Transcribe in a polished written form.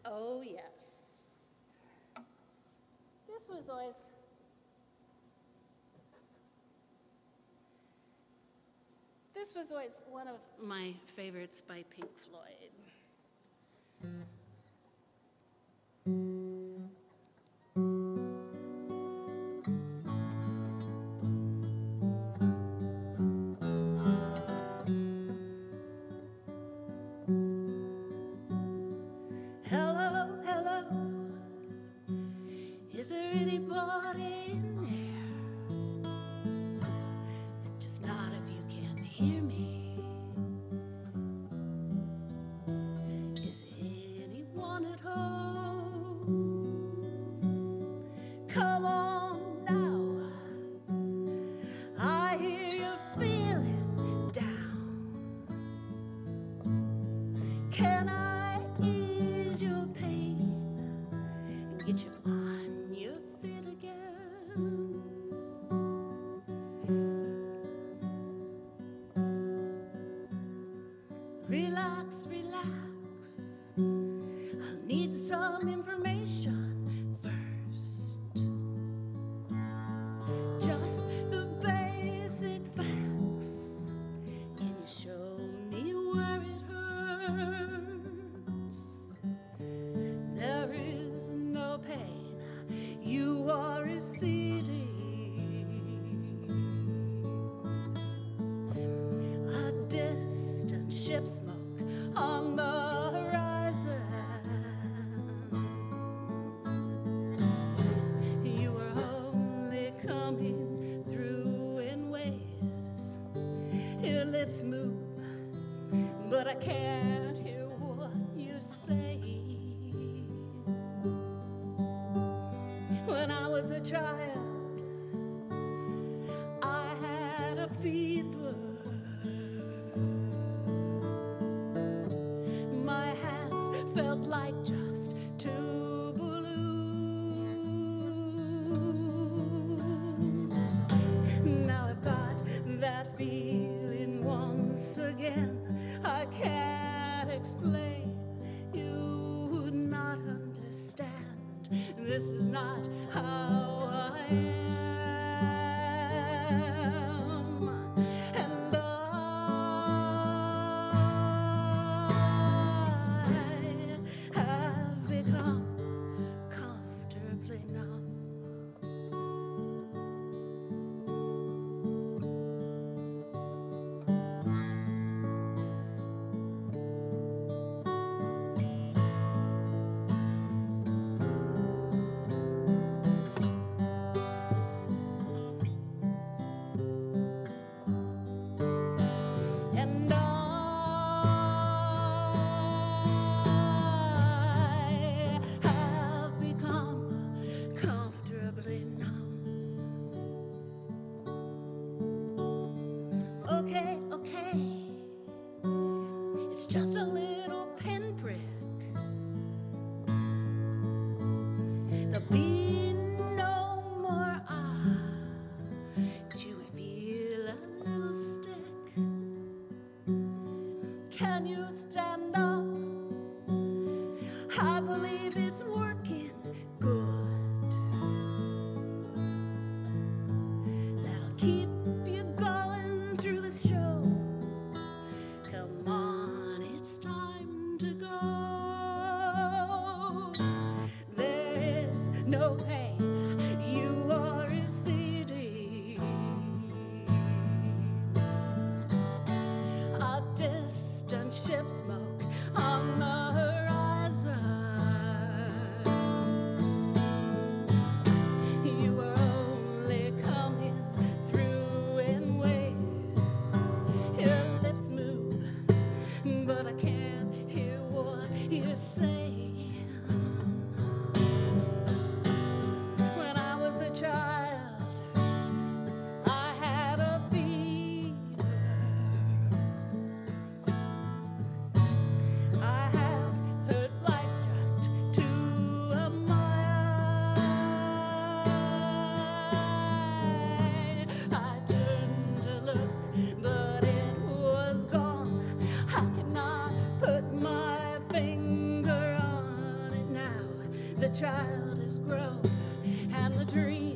Oh, yes. This was always one of my favorites by Pink Floyd. Hello, hello, is there anybody in there? Just nod if you can hear me. Is anyone at home? Come on now, I hear you're feeling down. Can I ease your pain and get you on your feet again? Relax, relax, I'll need some information first. Just the basic facts. Can you show me where it hurts? There is no pain, you are receding. A distant ship smoke on the horizon. You are only coming through in waves. Your lips move, but I can't hear what you say. When I was a child, I had a fever. My hands felt like just two balloons. Now I've got that feeling once again. I can't explain, you would not understand. This is not how I am. And I have become comfortably numb. And I have become comfortably numb. Okay, okay, it's just a little pinprick. There'll be no more but you would feel a little stick. Can you stand up? I believe it's working good. That'll keep you going through the show. Come on, it's time to go. There is no pain, you are receding. A distant ship smoke on the horizon. You are only coming through in waves. Your lips move, but I can't hear what you're saying. When I was a child, I had a fever. I had hurt like just to a mile. I turned to look, but it was gone. I could not put my finger on The child is grown and the dream